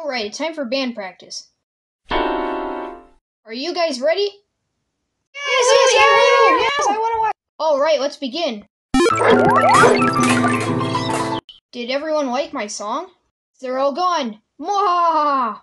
Alright, it's time for band practice. Are you guys ready? Yes, I want to watch. Alright, let's begin. Did everyone like my song? They're all gone. Mwahaha!